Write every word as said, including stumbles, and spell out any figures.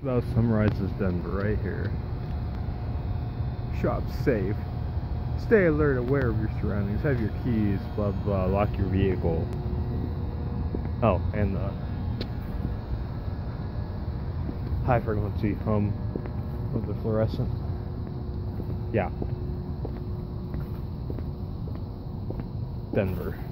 About summarizes Denver right here. Shop safe. Stay alert, aware of your surroundings. Have your keys, blah blah. Lock your vehicle. Oh, and the high frequency hum with the fluorescent. Yeah. Denver.